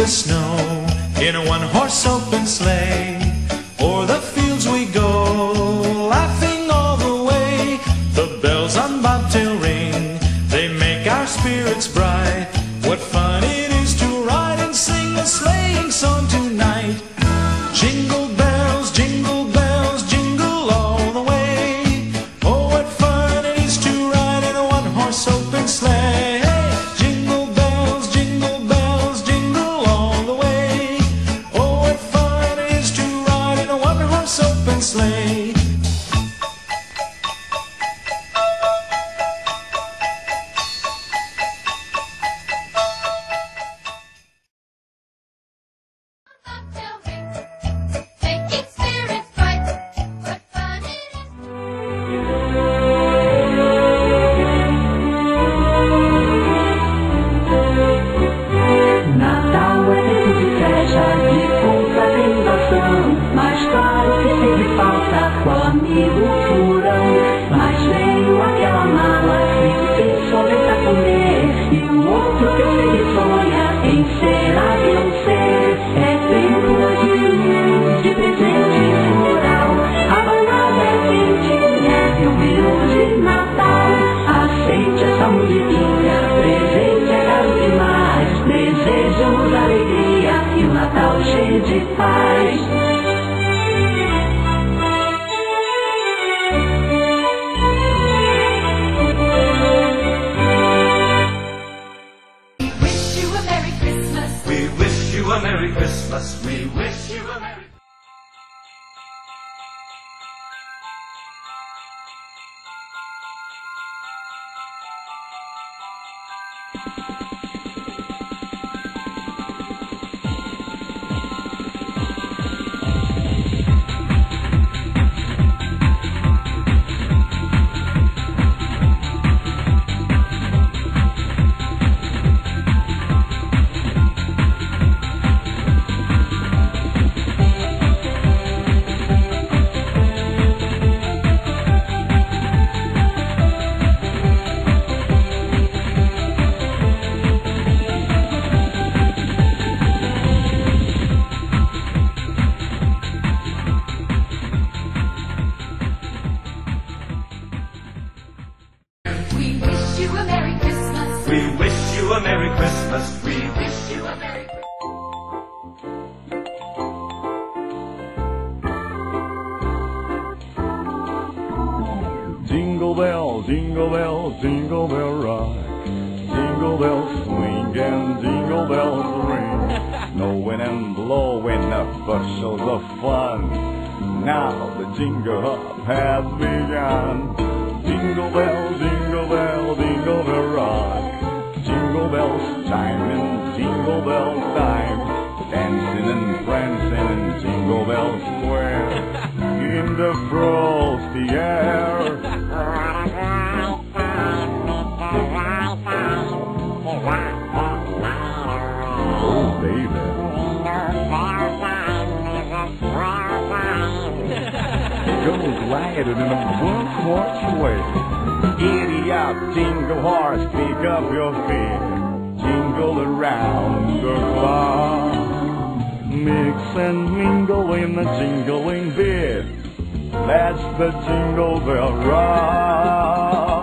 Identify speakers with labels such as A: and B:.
A: the snow in a one-horse open sleigh. O'er the fields we go, laughing all the way. The bells on bobtail ring, they make our spirits bright. What fun it is to ride and sing a sleighing song tonight. Jingle bells, jingle bells, jingle all the way. Oh, what fun it is to ride in a one-horse open sleigh. Jingle bells, jingle bells, jingle all the way. Oh, what fun it is to ride in a one-horse open sleigh.
B: Jingle bells, jingle bells, jingle bell rock. Jingle bells swing and jingle bells ring. Snowing and blowing up bushels of fun. Now the jingle hop has begun. Jingle bell, jingle bell, jingle bell rock. Jingle bells chiming, jingle bells time. Dancing and prancing in Jingle Bell Square. In the frosty air. Oh, baby. It goes lighter than a one-horse way. Giddy up, jingle horse, pick up your feet. Jingle around the clock. Mix and mingle in a jingling bit. That's the Jingle Bell Rock.